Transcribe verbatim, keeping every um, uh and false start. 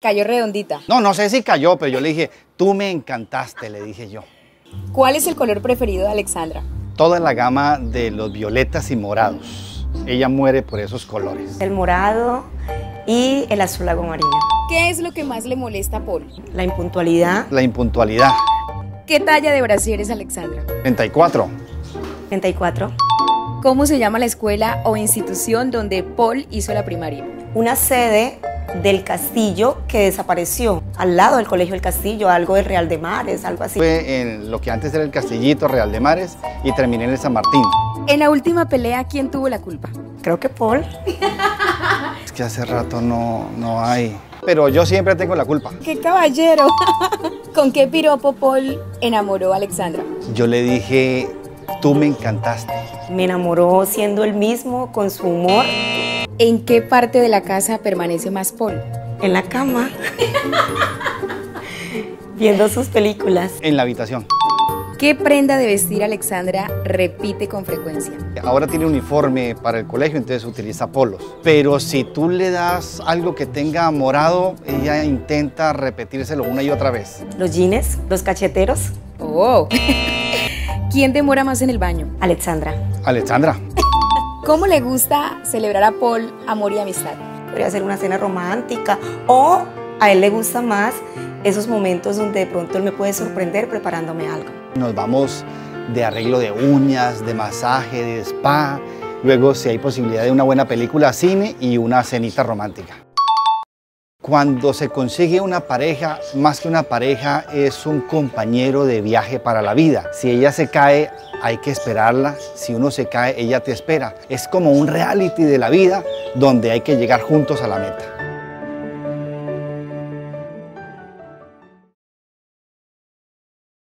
Cayó redondita. No, no sé si cayó, pero yo le dije, tú me encantaste, le dije yo. ¿Cuál es el color preferido de Alexandra? Toda la gama de los violetas y morados. Ella muere por esos colores. El morado y el azul agua marina. ¿Qué es lo que más le molesta a Paul? La impuntualidad. La impuntualidad. ¿Qué talla de brasier es Alexandra? treinta y cuatro. treinta y cuatro. ¿Cómo se llama la escuela o institución donde Paul hizo la primaria? Una sede del castillo que desapareció, al lado del Colegio del Castillo, algo del Real de Mares, algo así. Fue en lo que antes era el Castillito Real de Mares y terminé en el San Martín. En la última pelea, ¿quién tuvo la culpa? Creo que Paul. Es que hace rato no, no hay. Pero yo siempre tengo la culpa. ¡Qué caballero! ¿Con qué piropo Paul enamoró a Alexandra? Yo le dije, tú me encantaste. Me enamoró siendo el mismo, con su humor. ¿En qué parte de la casa permanece más Paul? En la cama. Viendo sus películas. En la habitación. ¿Qué prenda de vestir Alexandra repite con frecuencia? Ahora tiene uniforme para el colegio, entonces utiliza polos. Pero si tú le das algo que tenga morado, ella intenta repetírselo una y otra vez. Los jeans, los cacheteros. ¡Oh! ¿Quién demora más en el baño? Alexandra. Alexandra. ¿Cómo le gusta celebrar a Paul amor y amistad? Podría ser una cena romántica o a él le gusta más esos momentos donde de pronto él me puede sorprender preparándome algo. Nos vamos de arreglo de uñas, de masaje, de spa. Luego, si hay posibilidad de una buena película, cine y una cenita romántica. Cuando se consigue una pareja, más que una pareja, es un compañero de viaje para la vida. Si ella se cae, hay que esperarla. Si uno se cae, ella te espera. Es como un reality de la vida donde hay que llegar juntos a la meta.